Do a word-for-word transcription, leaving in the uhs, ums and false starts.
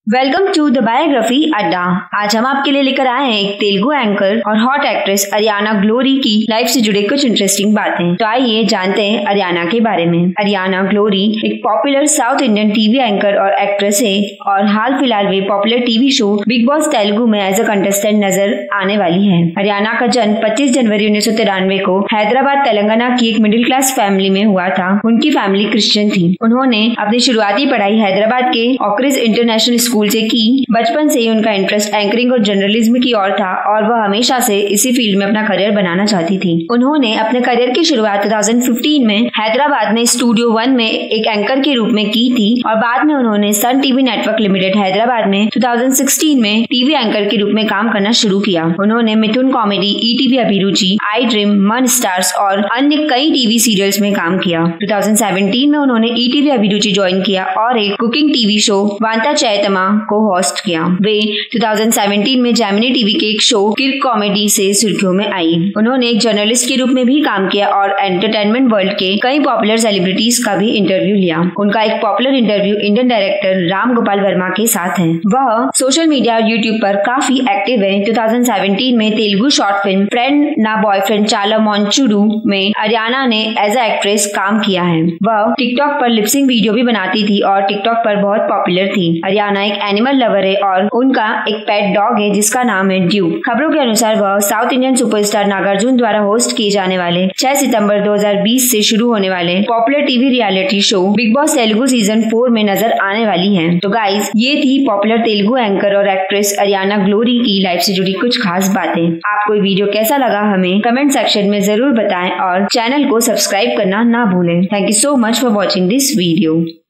Welcome to the biography अड्डा। आज हम आपके लिए लेकर आए हैं एक तेलुगु एंकर और हॉट एक्ट्रेस अरियाना ग्लोरी की लाइफ से जुड़े कुछ इंटरेस्टिंग बातें। तो आइए जानते हैं अरियाना के बारे में। अरियाना ग्लोरी एक popular south Indian TV anchor और एक्ट्रेस है और हाल फिलहाल वे popular TV show big boss Telugu में एज अ कंटेस्टेंट नजर आने वाली है। अरियाना का जन्म पच्चीस जनवरी उन्नीस सौ तिरानवे को हैदराबाद तेलंगाना की एक मिडिल क्लास फैमिली में हुआ था। उनकी फैमिली क्रिश्चियन थी। उन्होंने अपनी शुरुआती पढ़ाई हैदराबाद के ऑक्रिज इंटरनेशनल स्कूल से की। बचपन से ही उनका इंटरेस्ट एंकरिंग और जर्नलिज्म की ओर था और वह हमेशा से इसी फील्ड में अपना करियर बनाना चाहती थी। उन्होंने अपने करियर की शुरुआत दो हज़ार पंद्रह में हैदराबाद में स्टूडियो वन में एक एंकर के रूप में की थी और बाद में उन्होंने Sun TV network limited Hyderabad में दो हज़ार सोलह में टीवी एंकर के रूप में काम करना शुरू किया। उन्होंने मिथुन कॉमेडी, ईटीवी अभिरुचि, आई ड्रीम, मन स्टार्स और अन्य कई टीवी सीरियल्स में काम किया। दो हज़ार सत्रह में उन्होंने ईटीवी अभिरुचि ज्वाइन किया और एक कुकिंग टीवी शो वांता चैतमा को होस्ट किया। वे दो हज़ार सत्रह में जेमिनी टीवी के एक शो किर्क कॉमेडी से सुर्खियों में आई। उन्होंने एक जर्नलिस्ट के रूप में भी काम किया और एंटरटेनमेंट वर्ल्ड के कई पॉपुलर सेलिब्रिटीज का भी इंटरव्यू लिया। उनका एक popular interview Indian director Ram Gopal Varma के साथ है। वह सोशल मीडिया और यूट्यूब पर काफी एक्टिव है। दो हज़ार सत्रह में तेलुगु शॉर्ट फिल्म फ्रेंड ना बॉयफ्रेंड चाला मोंचुडू में अरियाना ने एज ए एक्ट्रेस काम किया है। वह टिकटॉक पर लिपसिंग वीडियो भी बनाती थी और टिकटॉक पर बहुत पॉपुलर थी। अरियाना एक एनिमल लवर है और उनका एक पेट डॉग है जिसका नाम है ड्यू। खबरों के अनुसार वह साउथ इंडियन सुपरस्टार नागार्जुन द्वारा होस्ट किए जाने वाले छह सितंबर दो हज़ार बीस से शुरू होने वाले popular TV reality show big boss Telugu season four में नजर आने वाली है। तो गाइस, ये थी पॉपुलर तेलुगु एंकर और एक्ट्रेस अरियाना ग्लोरी की लाइफ से जुड़ी कुछ खास बातें। आपको ये वीडियो कैसा लगा हमें कमेंट सेक्शन में जरूर बताएं और चैनल को सब्सक्राइब करना ना भूलें। Thank you so much for watching this video.